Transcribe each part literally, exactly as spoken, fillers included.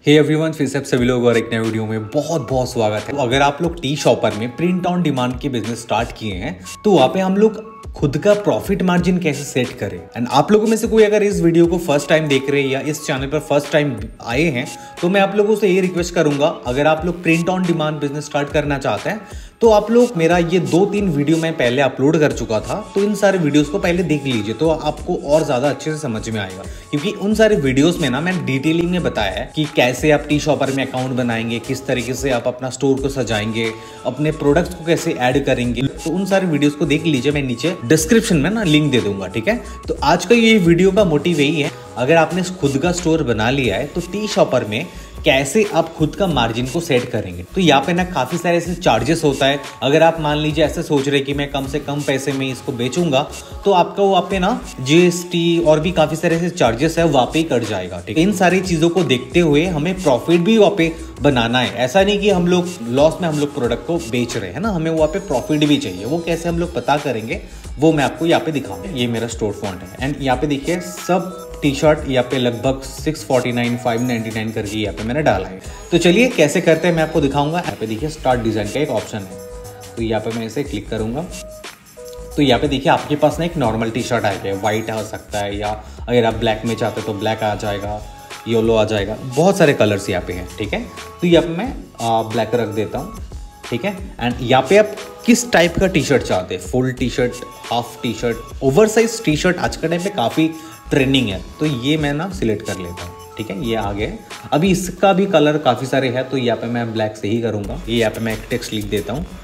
Hey everyone, फिर से आप सभी लोग और एक नए वीडियो में बहुत बहुत स्वागत है। अगर आप लोग टी शॉपर में प्रिंट ऑन डिमांड के बिजनेस स्टार्ट किए हैं तो वहाँ पे हम लोग खुद का प्रॉफिट मार्जिन कैसे सेट करें। एंड आप लोगों में से कोई अगर इस वीडियो को फर्स्ट टाइम देख रहे हैं या इस चैनल पर फर्स्ट टाइम आए हैं तो मैं आप लोगों से ये रिक्वेस्ट करूंगा, अगर आप लोग print on demand business start करना चाहते हैं तो आप लोग मेरा ये दो तीन वीडियो मैं पहले अपलोड कर चुका था, तो इन सारे वीडियोस को पहले देख लीजिए तो आपको और ज़्यादा अच्छे से समझ में आएगा। क्योंकि उन सारे वीडियोस में ना मैंने डिटेलिंग में बताया है कि कैसे आप टी शॉपर में अकाउंट बनाएंगे, किस तरीके से आप अपना स्टोर को सजाएंगे, अपने प्रोडक्ट्स को कैसे ऐड करेंगे। तो उन सारे वीडियोस को देख लीजिए, मैं नीचे डिस्क्रिप्शन में ना लिंक दे दूंगा, ठीक है। तो आज का ये वीडियो का मोटिव यही है, अगर आपने खुद का स्टोर बना लिया है तो टी शॉपर में कैसे आप खुद का मार्जिन को सेट करेंगे। तो यहाँ पे ना काफी सारे ऐसे चार्जेस होता है। अगर आप मान लीजिए ऐसे सोच रहे कि मैं कम से कम पैसे में इसको बेचूंगा तो आपका वहाँ पे ना जीएसटी और भी काफी सारे ऐसे चार्जेस है, वहाँ पे ही कट जाएगा, ठीक है। इन सारी चीजों को देखते हुए हमें प्रॉफिट भी वहाँ पे बनाना है। ऐसा नहीं कि हम लोग लॉस में हम लोग प्रोडक्ट को बेच रहे हैं ना, हमें वहाँ पे प्रॉफिट भी चाहिए। वो कैसे हम लोग पता करेंगे वो मैं आपको यहाँ पे दिखाऊंगा। ये मेरा स्टोर फॉन्ट है एंड यहाँ पे देखिए सब टी शर्ट यहाँ पे लगभग six forty nine five ninety nine करके यहाँ पे मैंने डाला है। तो चलिए कैसे करते हैं मैं आपको दिखाऊंगा। यहाँ पे देखिए स्टार्ट डिजाइन का एक ऑप्शन है, तो यहाँ पे मैं इसे क्लिक करूंगा तो यहाँ पे देखिए आपके पास ना एक नॉर्मल टी शर्ट आ गया, व्हाइट आ सकता है या अगर आप ब्लैक में चाहते हो तो ब्लैक आ जाएगा, येलो आ जाएगा, बहुत सारे कलर्स यहाँ पे हैं, ठीक है। तो यहाँ पे मैं ब्लैक रख देता हूँ, ठीक है। एंड यहाँ पे आप किस टाइप का टी शर्ट चाहते हैं, full T shirt, half T shirt, over size T shirt आज के टाइम पे काफ़ी ट्रेंडिंग है, तो ये मैं ना सिलेक्ट कर लेता हूँ, ठीक है। ये आ गए। अभी इसका भी कलर काफ़ी सारे हैं तो यहाँ पे मैं ब्लैक से ही करूँगा। ये यहाँ पे मैं एक टेक्स्ट लिख देता हूँ,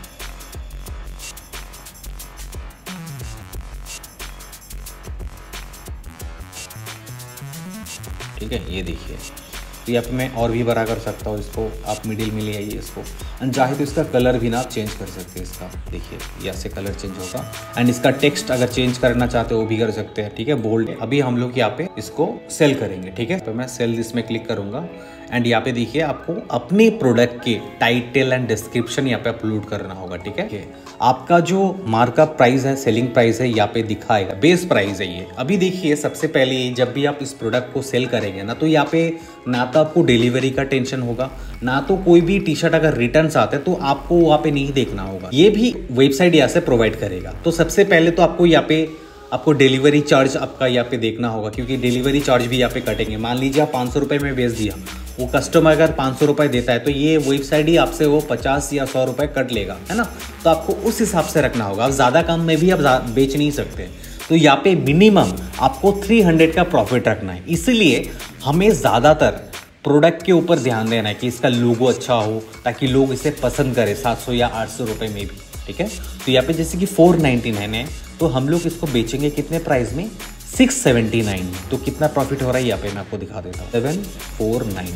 ठीक है। ये देखिए, तो यहाँ पे मैं और भी बड़ा कर सकता हूँ इसको, आप मिडिल में ले आइए इसको। एंड चाहे तो इसका कलर भी ना आप चेंज कर सकते हैं। इसका देखिए यहाँ से कलर चेंज होगा एंड इसका टेक्स्ट अगर चेंज करना चाहते हो वो भी कर सकते हैं, ठीक है। बोल्ड। अभी हम लोग यहाँ पे इसको सेल करेंगे, ठीक है। तो मैं सेल दिस में क्लिक करूंगा एंड यहाँ पे देखिए आपको अपने प्रोडक्ट के टाइटल एंड डिस्क्रिप्शन यहाँ पे अपलोड करना होगा, ठीक है। आपका जो मार्कअप प्राइस है, सेलिंग प्राइस है, यहाँ पे दिखाएगा, बेस प्राइस है ये। अभी देखिए सबसे पहले जब भी आप इस प्रोडक्ट को सेल करेंगे ना तो यहाँ पे ना तो आपको डिलीवरी का टेंशन होगा, ना तो कोई भी टी शर्ट अगर रिटर्न आते हैं तो आपको वहाँ पे नहीं देखना होगा, ये भी वेबसाइट यहाँ से प्रोवाइड करेगा। तो सबसे पहले तो आपको यहाँ पे आपको डिलीवरी चार्ज आपका यहाँ पे देखना होगा, क्योंकि डिलीवरी चार्ज भी यहाँ पे कटेंगे। मान लीजिए आप पाँच सौ रुपये में बेच दिया, वो कस्टमर अगर पाँच सौ रुपये देता है तो ये वेबसाइट ही आपसे वो पचास या सौ रुपये कट लेगा, है ना। तो आपको उस हिसाब से रखना होगा। आप ज़्यादा कम में भी आप बेच नहीं सकते। तो यहाँ पे मिनिमम आपको तीन सौ का प्रॉफिट रखना है। इसलिए हमें ज़्यादातर प्रोडक्ट के ऊपर ध्यान देना है कि इसका लोगो अच्छा हो ताकि लोग इसे पसंद करें, सात सौ या आठ सौ रुपये में भी, ठीक है। तो यहाँ पे जैसे कि फोर नाइन्टी नाइन है तो हम लोग इसको बेचेंगे कितने प्राइस में, सिक्स सेवेंटी नाइन में। तो कितना प्रॉफिट हो रहा है यहाँ पे मैं आपको दिखा देता हूँ, सेवन फोर नाइन,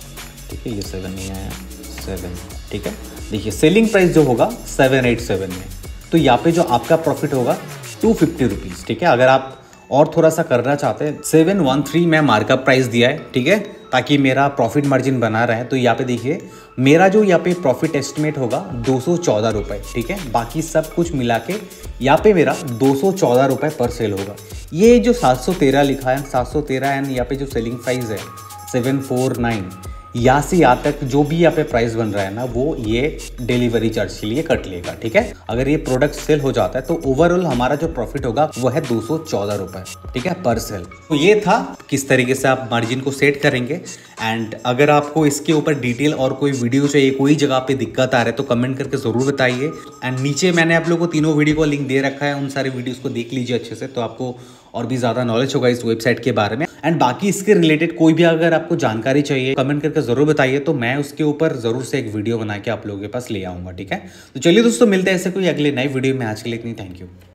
ठीक है। ये सेवन नहीं आया, सेवन, ठीक है। देखिए सेलिंग प्राइस जो होगा सेवन एट सेवन में, तो यहाँ पे जो आपका प्रॉफिट होगा टू फिफ्टी रुपीज़, ठीक है। अगर आप और थोड़ा सा करना चाहते हैं, सेवन वन थ्री मैं मार्कअप प्राइस दिया है, ठीक है, ताकि मेरा प्रॉफिट मार्जिन बना रहे। तो यहाँ पे देखिए मेरा जो यहाँ पे प्रॉफिट एस्टिमेट होगा दो सौ चौदह रुपये, ठीक है। बाकी सब कुछ मिला के यहाँ पे मेरा दो सौ चौदह रुपये पर सेल होगा। ये जो सात सौ तेरह लिखा है, सात सौ तेरह एंड यहाँ पे जो सेलिंग प्राइस है सेवन फोर नाइन, यहाँ से यहाँ तक जो भी यहाँ पे प्राइस बन रहा है ना वो ये डिलीवरी चार्ज के लिए कट लेगा, ठीक है। अगर ये प्रोडक्ट सेल हो जाता है तो ओवरऑल हमारा जो प्रॉफिट होगा वो है दो सौ चौदह रुपये, ठीक है, पर सेल। तो ये था किस तरीके से आप मार्जिन को सेट करेंगे। एंड अगर आपको इसके ऊपर डिटेल और कोई वीडियो चाहिए, कोई जगह पे दिक्कत आ रहा है तो कमेंट करके जरूर बताइए। एंड नीचे मैंने आप लोगों को तीनों वीडियो का लिंक दे रखा है, उन सारे वीडियोस को देख लीजिए अच्छे से, तो आपको और भी ज़्यादा नॉलेज होगा इस वेबसाइट के बारे में। एंड बाकी इसके रिलेटेड कोई भी अगर आपको जानकारी चाहिए कमेंट करके जरूर बताइए, तो मैं उसके ऊपर जरूर से एक वीडियो बना के आप लोगों के पास ले आऊँगा, ठीक है। तो चलिए दोस्तों मिलते हैं ऐसे कोई अगले नए वीडियो में। आज के लिए इतनी, थैंक यू।